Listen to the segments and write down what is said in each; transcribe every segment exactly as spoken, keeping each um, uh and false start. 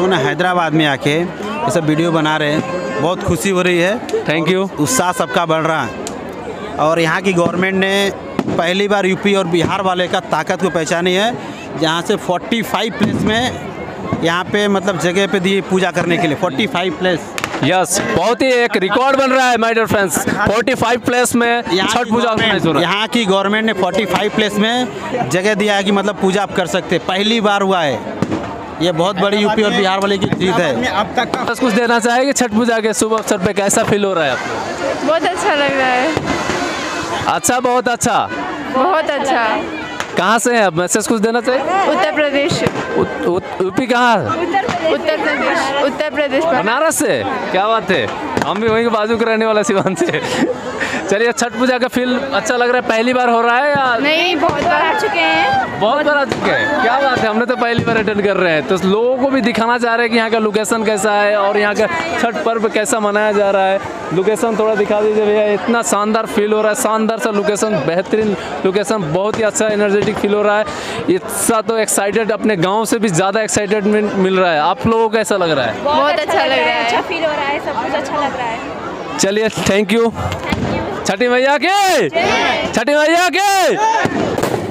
इन्होंने हैदराबाद में आके ये सब वीडियो बना रहे हैं, बहुत खुशी हो रही है। Thank you. उत्साह सबका बढ़ रहा है और यहाँ की गवर्नमेंट ने पहली बार यूपी और बिहार वाले का ताकत को पहचानी है, जहाँ से पैंतालीस प्लेस में यहाँ पे मतलब जगह पे दी पूजा करने के लिए पैंतालीस प्लेस। यस, बहुत ही एक रिकॉर्ड बन रहा है माय डियर फ्रेंड्स। पैंतालीस प्लेस में छठ पूजा ऑर्गेनाइज हो रहा है। यहाँ की गवर्नमेंट ने पैंतालीस प्लेस में जगह दिया है कि मतलब पूजा आप कर सकते हैं, पहली बार हुआ है। ये बहुत बड़ी यूपी और बिहार वाले की जीत है। अब तक बस कुछ देना चाहेंगे छठ पूजा के शुभ अवसर पे, कैसा फील हो रहा है आपको? बहुत अच्छा लग रहा है। अच्छा, बहुत अच्छा, बहुत अच्छा। कहाँ से हैं आप? मैसेज कुछ देना चाहिए? उत्तर प्रदेश। यूपी कहाँ? उत्तर प्रदेश। उत्तर प्रदेश। बनारस से? क्या बात है, हम भी वहीं के बाजू के रहने वाला सिवान से। चलिए, छठ पूजा का फील अच्छा लग रहा है। पहली बार हो रहा है या नहीं? बहुत बार आ चुके हैं। बहुत बार आ चुके हैं। क्या बात है, हमने तो पहली बार अटेंड कर रहे हैं। तो लोगों को भी दिखाना चाह रहे हैं कि यहाँ का लोकेशन कैसा है और यहाँ का छठ पर्व कैसा मनाया जा रहा है। लोकेशन थोड़ा दिखा दीजिए भैया। इतना शानदार फील हो रहा है, शानदार सा लोकेशन, बेहतरीन लोकेशन, बहुत ही अच्छा एनर्जेटिक फील हो रहा है। इतना तो एक्साइटेड, अपने गाँव से भी ज़्यादा एक्साइटेडमेंट मिल रहा है। आप लोगों को कैसा लग रहा है? बहुत अच्छा लग रहा है, अच्छा फील हो रहा है, सब कुछ अच्छा लग रहा है। चलिए, थैंक यू। छठी मैया के, छठी मैया के।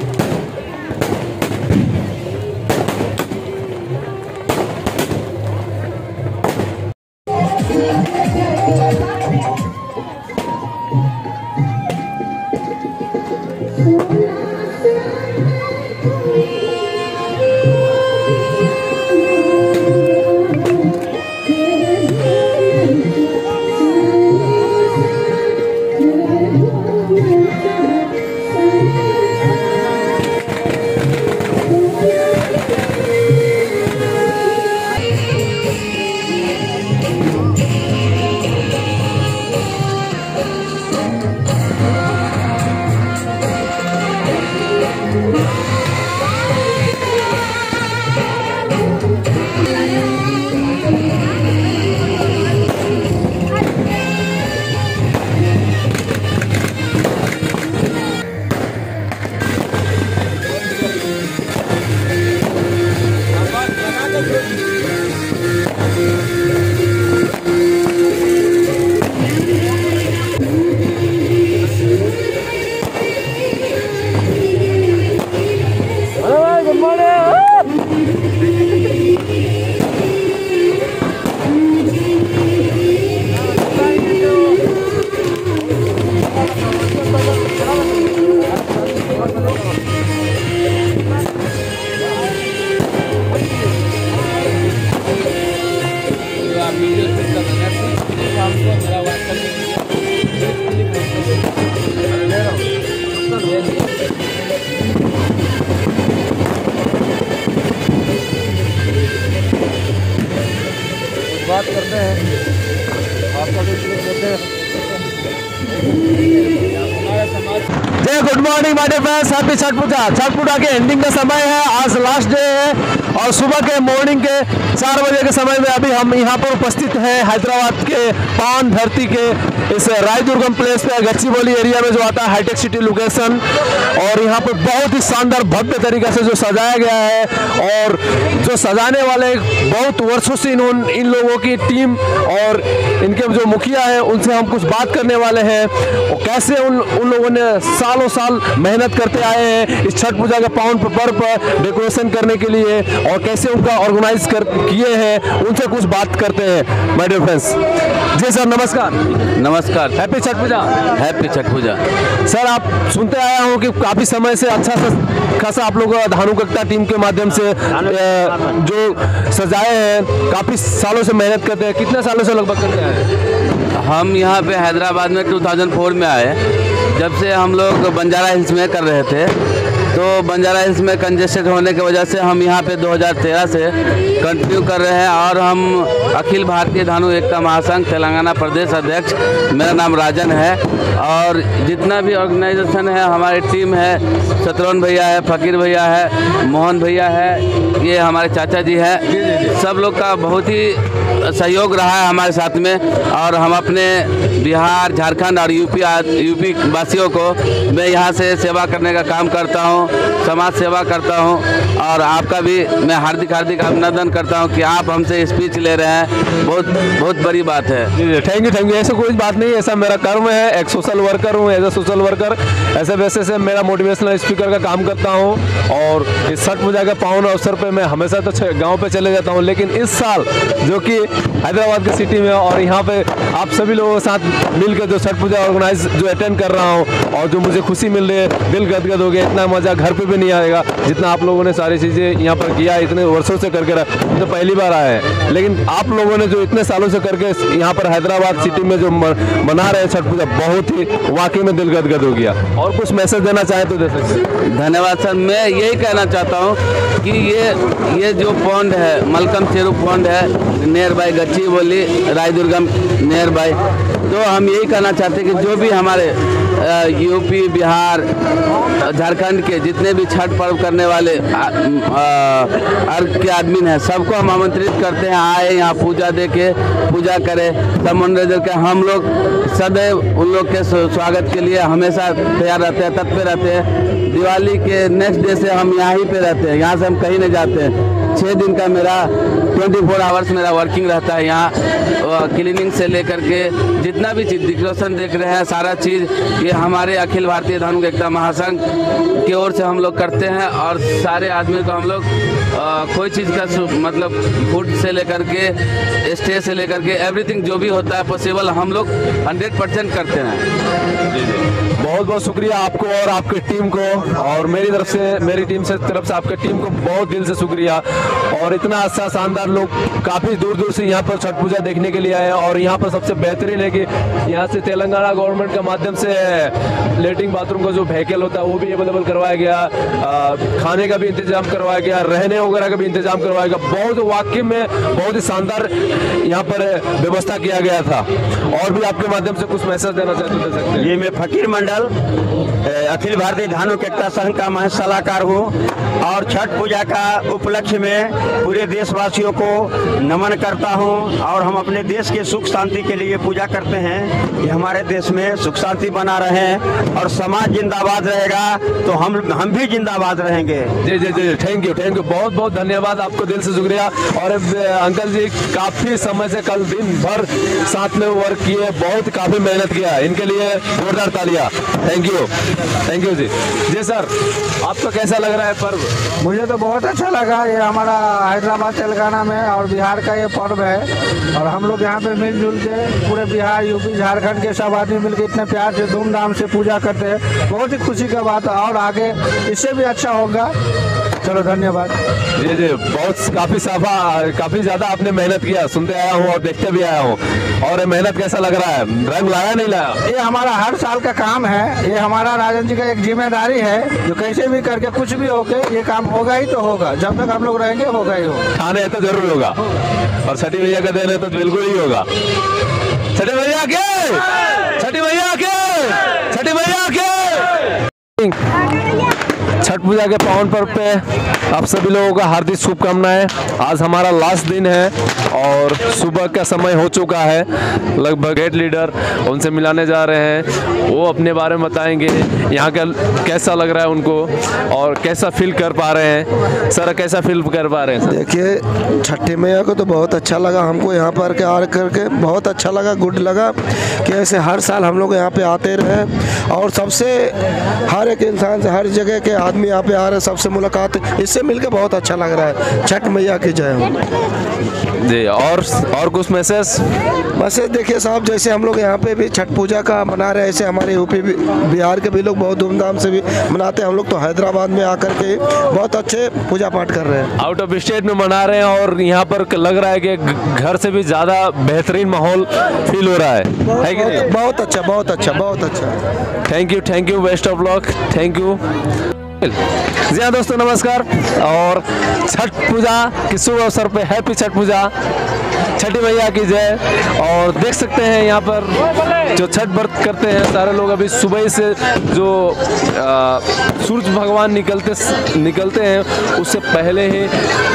बात करते हैं आपका जय good morning my dear friends, happy Chhath Puja. Chhath Puja के एंडिंग का समय है, आज लास्ट डे है और सुबह के मॉर्निंग के चार बजे के समय में अभी हम यहाँ पर उपस्थित हैं हैदराबाद के पावन धरती के इस राय दुर्गम प्लेस पे, गच्चीबौली एरिया में जो आता है हाईटेक सिटी लोकेशन। और यहाँ पर बहुत ही शानदार भव्य तरीके से जो सजाया गया है और जो सजाने वाले बहुत वर्षों से इन्होंने इन लोगों की टीम और इनके जो मुखिया हैं उनसे हम कुछ बात करने वाले हैं और कैसे उन उन लोगों ने सालों साल मेहनत करते आए हैं इस छठ पूजा के पावन पर्व पर डेकोरेशन करने के लिए और कैसे उनका ऑर्गेनाइज कर किए हैं, उनसे कुछ बात करते हैं माय डियर फ्रेंड्स। जी सर नमस्कार। नमस्कार, happy Chhath Puja. Happy Chhath Puja. Sir आप सुनते आया हूँ कि काफ़ी समय से अच्छा सा खासा आप लोग धानुकता टीम के माध्यम से जो सजाए हैं, काफ़ी सालों से मेहनत करते हैं। कितने सालों से लगभग करते हैं? हम यहाँ पे हैदराबाद में दो हज़ार चार में आए, जब से हम लोग बंजारा हिल्स में कर रहे थे तो बंजारा हिल्स में कंजेस्टेड होने की वजह से हम यहाँ पे दो हज़ार तेरह से कंटिन्यू कर रहे हैं और हम अखिल भारतीय धानु एकता महासंघ तेलंगाना प्रदेश अध्यक्ष, मेरा नाम राजन है। और जितना भी ऑर्गेनाइजेशन है, हमारी टीम है, शत्रुघ्न भैया है, फकीर भैया है, मोहन भैया है, ये हमारे चाचा जी हैं, सब लोग का बहुत ही सहयोग रहा है हमारे साथ में। और हम अपने बिहार, झारखंड और यूपी यूपी वासियों को मैं यहाँ से सेवा करने का काम करता हूँ हूँ, समाज सेवा करता हूँ और आपका भी मैं हार्दिक हार्दिक अभिनंदन करता हूँ कि आप हमसे स्पीच ले रहे हैं, बहुत बहुत बड़ी बात है। Thank you thank you. ऐसा कोई बात नहीं, ऐसा मेरा कर्म है, एक सोशल वर्कर हूँ, एज ए सोशल वर्कर ऐसे वैसे से मेरा मोटिवेशनल स्पीकर का काम करता हूँ और इस छठ पूजा के पावन अवसर पे मैं हमेशा तो गांव पे चले जाता हूँ, लेकिन इस साल जो कि हैदराबाद की सिटी में और यहाँ पे आप सभी लोगों के साथ मिलकर जो छठ पूजा ऑर्गेनाइज जो अटेंड कर रहा हूँ और जो मुझे खुशी मिल रही है, दिल गदगद हो गया। इतना मज़ा घर पे भी नहीं आएगा जितना आप लोगों ने सारी चीज़ें यहाँ पर किया, इतने वर्षों से करके रहा, तो पहली बार आए हैं, लेकिन आप लोगों ने जो इतने सालों से करके यहाँ पर हैदराबाद सिटी में जो मना रहे हैं छठ पूजा, बहुत ही वाकई में दिल गदगद हो गया। और कुछ मैसेज देना चाहें तो दे सकते हैं। धन्यवाद सर। मैं यही कहना चाहता हूँ कि ये ये जो पॉन्ड है, मलकम चेरू पॉन्ड है, near by Gachibowli Raidurgam near by, तो हम यही कहना चाहते हैं कि जो भी हमारे यूपी, बिहार, झारखंड के जितने भी छठ पर्व करने वाले अर्घ के आदमी हैं, सबको हम आमंत्रित करते हैं, आए यहाँ पूजा दे के पूजा करें, सब मनोरंजन के। हम लोग सदैव उन लोग के स्वागत के लिए हमेशा तैयार रहते हैं, तत्पर रहते हैं। दिवाली के नेक्स्ट डे से हम यहाँ ही पे रहते हैं, यहाँ से हम कहीं नहीं जाते हैं। छः दिन का मेरा ट्वेंटी फोर आवर्स मेरा वर्किंग रहता है यहाँ, क्लीनिंग से लेकर के जितना भी चीज़ डेकोरेशन देख रहे हैं, सारा चीज़ ये हमारे अखिल भारतीय धार्मिक एकता महासंघ की ओर से हम लोग करते हैं। और सारे आदमी को हम लोग आ, कोई चीज़ का मतलब फूड से लेकर के स्टे से लेकर के एवरीथिंग जो भी होता है पॉसिबल हम लोग हंड्रेड परसेंट करते हैं। बहुत बहुत शुक्रिया आपको और आपकी टीम को, और मेरी तरफ से मेरी टीम से तरफ से आपके टीम को बहुत दिल से शुक्रिया। और इतना अच्छा शानदार लोग काफ़ी दूर दूर से यहाँ पर छठ पूजा देखने के लिए आए हैं। और यहाँ पर सबसे बेहतरीन है कि यहाँ से तेलंगाना गवर्नमेंट के माध्यम से लेटरिन बाथरूम का जो व्हीकल होता है वो भी अवेलेबल करवाया गया, आ, खाने का भी इंतजाम करवाया गया, रहने वगैरह का भी इंतजाम करवाया गया। बहुत वाकई में बहुत ही शानदार यहाँ पर व्यवस्था किया गया था। और भी आपके माध्यम से कुछ मैसेज देना चाहते दे सकते हैं। ये मैं फकीर मंडल अखिल भारतीय धार्मिक एकता संघ का मह सलाहकार हूँ और छठ पूजा का उपलक्ष्य में पूरे देशवासियों को नमन करता हूँ। और हम अपने देश के सुख शांति के लिए पूजा करते हैं कि हमारे देश में सुख शांति बना रहे और समाज जिंदाबाद रहेगा तो हम हम भी जिंदाबाद रहेंगे। जी जी जी थैंक यू थैंक यू बहुत बहुत धन्यवाद आपको, दिल से शुक्रिया। और अंकल जी काफ़ी समय से कल दिन भर साथ में वर्क किए, बहुत काफ़ी मेहनत किया, इनके लिए जोरदार तालियां। थैंक यू थैंक यू जी। जी सर, आपको कैसा लग रहा है पर्व? मुझे तो बहुत अच्छा लगा। ये हमारा हैदराबाद तेलंगाना में और बिहार का ये पर्व है और हम लोग यहाँ पे मिलजुल के पूरे बिहार, यूपी, झारखंड के सब आदमी मिलकर इतने प्यार से धूमधाम से पूजा करते हैं। बहुत ही खुशी का बात है और आगे इससे भी अच्छा होगा। चलो धन्यवाद। जी जी बहुत काफ़ी साफा काफ़ी ज़्यादा आपने मेहनत किया, सुनते आया हूँ और देखते भी आया हूँ। और मेहनत कैसा लग रहा है? रंग लाया नहीं लाया? ये हमारा हर साल का काम है, ये हमारा राजन जी का एक जिम्मेदारी है जो कैसे भी करके कुछ भी होके ये काम होगा ही तो होगा, जब तक हम लोग रहेंगे होगा ही होगा। खाने है तो जरूर होगा और छठी मैया का देन है तो बिल्कुल ही होगा। छठी मैया के छठी मैया के छठी मैया के छठ पूजा के पावन पर्व पे आप सभी लोगों का हार्दिक शुभकामनाएं। आज हमारा लास्ट दिन है और सुबह का समय हो चुका है। लगभग गेट लीडर उनसे मिलाने जा रहे हैं, वो अपने बारे में बताएंगे यहाँ का कैसा लग रहा है उनको और कैसा फील कर पा रहे हैं। सर कैसा फील कर पा रहे हैं? देखिए छठी मैया को तो बहुत अच्छा लगा, हमको यहाँ पर के आ करके बहुत अच्छा लगा, गुड लगा कि ऐसे हर साल हम लोग यहाँ पे आते रहे और सबसे हर एक इंसान से हर जगह के आदमी यहाँ पे आ रहे हैं, सबसे मुलाकात, इससे मिलकर बहुत अच्छा लग रहा है। छठ मैया की जय हो जी। और और कुछ मैसेज? मैसेज देखिए साहब, जैसे हम लोग यहाँ पे भी छठ पूजा का मना रहे हैं, ऐसे हमारे यूपी बिहार के भी लोग बहुत धूमधाम से भी मनाते हैं। हम लोग तो हैदराबाद में आकर के बहुत अच्छे पूजा पाठ कर रहे हैं, आउट ऑफ स्टेट में मना रहे हैं और यहाँ पर लग रहा है कि घर से भी ज़्यादा बेहतरीन माहौल फील हो रहा है, है कि नहीं? बहुत अच्छा बहुत अच्छा बहुत अच्छा। Thank you thank you best of luck, thank you. जी हाँ दोस्तों नमस्कार। और छठ पूजा के शुभ अवसर पे हैप्पी छठ पूजा, छठी मैया की जय। और देख सकते हैं यहाँ पर जो छठ व्रत करते हैं सारे लोग अभी सुबह से जो सूरज भगवान निकलते निकलते हैं उससे पहले ही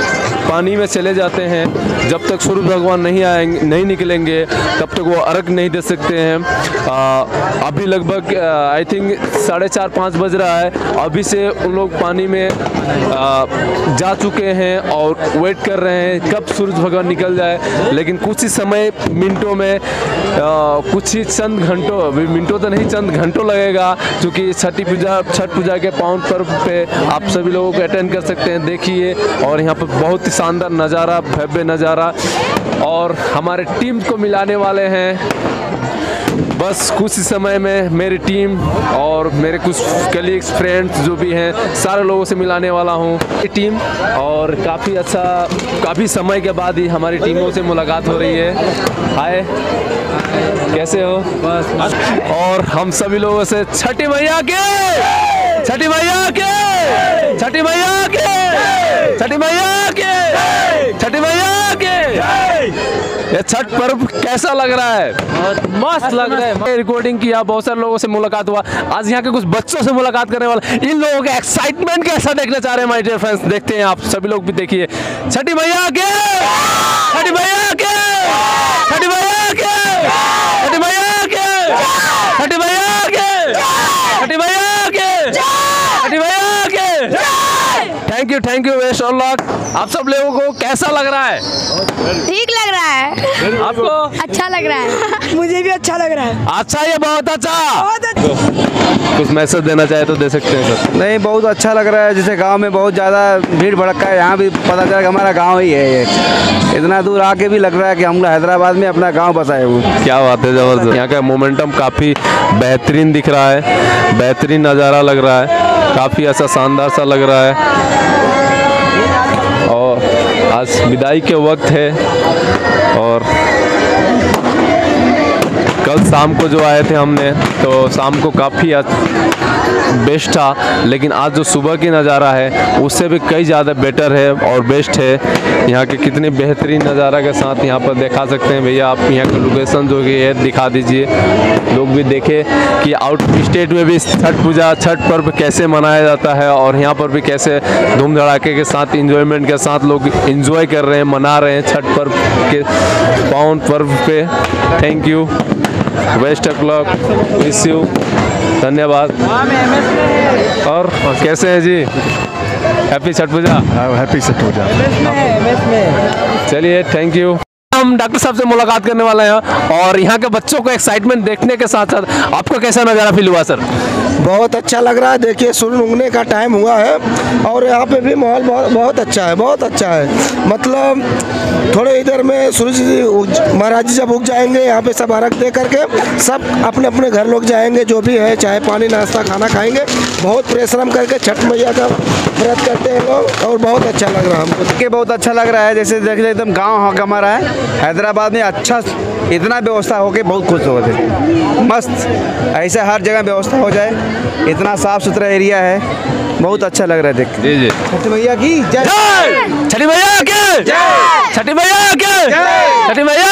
पानी में चले जाते हैं। जब तक सूरज भगवान नहीं आएंगे, नहीं निकलेंगे, तब तक वो अर्घ नहीं दे सकते हैं। आ, अभी लगभग आई थिंक साढ़े चार पाँच बज रहा है। अभी से उन लोग पानी में आ, जा चुके हैं और वेट कर रहे हैं कब सूरज भगवान निकल जाए। लेकिन कुछ ही समय, मिनटों में, आ, कुछ ही चंद घंटों, मिनटों तो नहीं चंद घंटों लगेगा, क्योंकि छठी पूजा छठ पूजा के पावन पर्व पे आप सभी लोगों को अटेंड कर सकते हैं। देखिए, और यहाँ पर बहुत ही शानदार नज़ारा, भव्य नज़ारा, और हमारे टीम को मिलाने वाले हैं। बस कुछ ही समय में मेरी टीम और मेरे कुछ कलीग्स, फ्रेंड्स जो भी हैं, सारे लोगों से मिलाने वाला हूँ टीम। और काफ़ी अच्छा, काफ़ी समय के बाद ही हमारी टीमों से मुलाकात हो रही है। हाय, कैसे हो? बस। और हम सभी लोगों से छठी मैया के, छठी मैया के, छठी मैया के, छठी मैया के, छठी मैया के। ये छठ पर्व कैसा लग रहा है? बहुत मस्त लग रहा है। रिकॉर्डिंग किया, बहुत सारे लोगों से मुलाकात हुआ। आज यहाँ के कुछ बच्चों से मुलाकात करने वाला, इन लोगों का एक्साइटमेंट कैसा देखना चाह रहे हैं माय डियर फ्रेंड्स, देखते हैं। आप सभी लोग भी देखिए। छठी मैया के, छठी मैया के, छठी मैया के, छठी मैया के, छठी मैया के, छठी मैया के, छठी मैया के। Thank you, thank you, best of luck. आप सब लोगों को कैसा लग रहा है? ठीक लग रहा है। आपको अच्छा लग रहा है? मुझे भी अच्छा लग रहा है। अच्छा, ये बहुत अच्छा। बहुत अच्छा। कुछ मैसेज देना चाहे तो दे सकते हैं सर। नहीं, बहुत अच्छा लग रहा है। जैसे गांव में बहुत ज़्यादा भीड़ भड़का है, यहाँ भी पता चला कि हमारा गांव ही है ये। इतना दूर आके भी लग रहा है कि हम हैदराबाद में अपना गांव बसाए हुए। क्या बात है, जबरदस्त। यहाँ का मोमेंटम काफ़ी बेहतरीन दिख रहा है, बेहतरीन नज़ारा लग रहा है, काफ़ी ऐसा शानदार सा लग रहा है। और आज विदाई के वक्त है, और कल शाम को जो आए थे हमने, तो शाम को काफ़ी बेस्ट था, लेकिन आज जो सुबह की नज़ारा है उससे भी कई ज़्यादा बेटर है और बेस्ट है। यहाँ के कितने बेहतरीन नज़ारा के साथ यहाँ पर दिखा सकते हैं भैया आप। यहाँ का लोकेशन जो कि है दिखा दीजिए, लोग भी देखें कि आउट स्टेट में भी छठ पूजा, छठ पर्व कैसे मनाया जाता है, और यहाँ पर भी कैसे धूम धड़ाके के साथ, इंजॉयमेंट के साथ लोग इंजॉय कर रहे हैं, मना रहे हैं छठ पर्व के पावन पर्व पे। Thank you, best of luck, wish you, धन्यवाद। और कैसे हैं जी? हैप्पी छठ पूजा। हैप्पी छठ पूजा। चलिए, थैंक यू। हम डॉक्टर साहब से मुलाकात करने वाले हैं, और यहाँ के बच्चों को एक्साइटमेंट देखने के साथ साथ आपको कैसा नज़ारा फील हुआ सर? बहुत अच्छा लग रहा है। देखिए, सूर्य उगने का टाइम हुआ है और यहाँ पे भी माहौल बहुत बहुत अच्छा है, बहुत अच्छा है। मतलब थोड़े इधर में सूरज जी महाराज जी जब उग जाएंगे, यहाँ पे सब अर्घ दे करके सब अपने अपने घर लोग जाएंगे, जो भी है, चाहे पानी नाश्ता खाना खाएंगे। बहुत परिश्रम करके छठ मैया का व्रत करते हैं लोग, और बहुत अच्छा लग रहा है हमको। देखिए, बहुत अच्छा लग रहा है। जैसे देखिए, एकदम गाँव हमारा है हैदराबाद में, अच्छा इतना व्यवस्था हो के बहुत खुश हो गए। मस्त, ऐसे हर जगह व्यवस्था हो जाए, इतना साफ सुथरा एरिया है, बहुत अच्छा लग रहा है देख। जी जी। छठी मैया की जय, छठी मैया के जय, छठी मैया के जय, छठी मैया।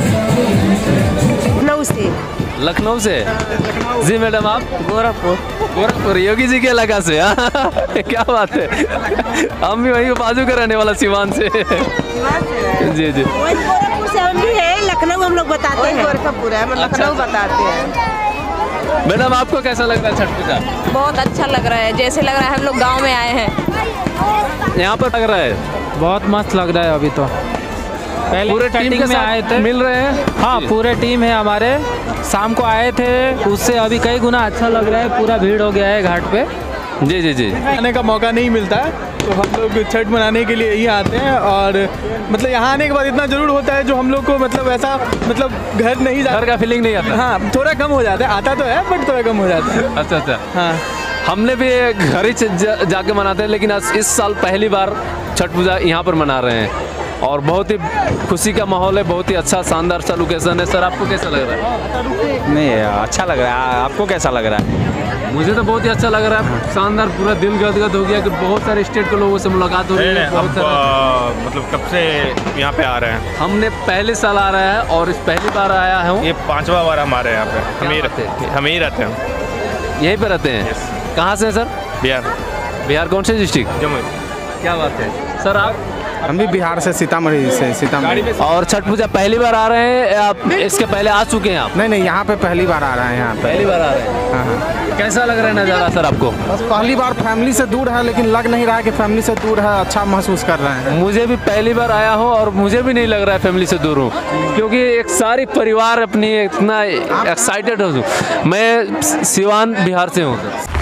लखनऊ से। लखनऊ से? जी मैडम, आप? गोरखपुर। गोरखपुर योगी जी के इलाका से हाँ क्या बात है, हम भी वहीं बाजू का रहने वाला सिवान से। जी जी गोरखपुर से हम भी है, लखनऊ हम लोग बताते हैं। गोरखपुर है मतलब लखनऊ बताते हैं। मैडम आपको कैसा लग रहा है छठ पूजा? बहुत अच्छा लग रहा है, जैसे लग रहा है हम लोग गांव में आए हैं। यहाँ पर लग रहा है बहुत मस्त लग रहा है। अभी तो पहले पूरे टीम के में आए थे, मिल रहे हैं। हाँ पूरे टीम है हमारे, शाम को आए थे, उससे अभी कई गुना अच्छा लग रहा है। पूरा भीड़ हो गया है घाट पे। जी जी जी आने का मौका नहीं मिलता तो हम लोग छठ मनाने के लिए यहीं आते हैं। और मतलब यहाँ आने के बाद इतना ज़रूर होता है जो हम लोग को मतलब ऐसा मतलब घर नहीं जाता, घर का फीलिंग नहीं आता। हाँ थोड़ा कम हो जाता है, आता तो है बट थोड़ा कम हो जाता है। अच्छा अच्छा हाँ हमने भी घर ही जा, जाके मनाते हैं, लेकिन इस साल पहली बार छठ पूजा यहाँ पर मना रहे हैं और बहुत ही खुशी का माहौल है। बहुत ही अच्छा शानदार सा लोकेशन है। सर आपको कैसा लग रहा है? नहीं अच्छा लग रहा है, आपको कैसा लग रहा है? मुझे तो बहुत ही अच्छा लग रहा है, शानदार, पूरा दिल गदगद हो गया कि बहुत सारे स्टेट के लोगों से मुलाकात हो रही है। बहुत सारा मतलब कब से यहाँ पे आ रहे हैं? हमने पहले साल आ रहा है और इस पहली बार आया हूँ। ये पांचवा बार हमारे यहाँ पे। हम ही रहते हैं, हम ही रहते हैं, यहीं पे रहते हैं। कहाँ से हैं सर? बिहार। बिहार कौन से डिस्ट्रिक्ट? जमुई। क्या बात है सर आप? हम भी बिहार से, सीतामढ़ी से। सीतामढ़ी। और छठ पूजा पहली बार आ रहे हैं आप? इसके पहले आ चुके हैं आप? नहीं नहीं यहाँ पे पहली बार आ रहे हैं। यहाँ पे पहली बार आ रहे हैं। हाँ हाँ। कैसा लग रहा है नज़ारा सर आपको? बस पहली बार फैमिली से दूर है, लेकिन लग नहीं रहा है कि फैमिली से दूर है, अच्छा महसूस कर रहे हैं। मुझे भी पहली बार आया हूँ और मुझे भी नहीं लग रहा है फैमिली से दूर हूँ, क्योंकि एक सारी परिवार अपनी इतना एक्साइटेड हूँ। मैं सिवान बिहार से हूँ सर।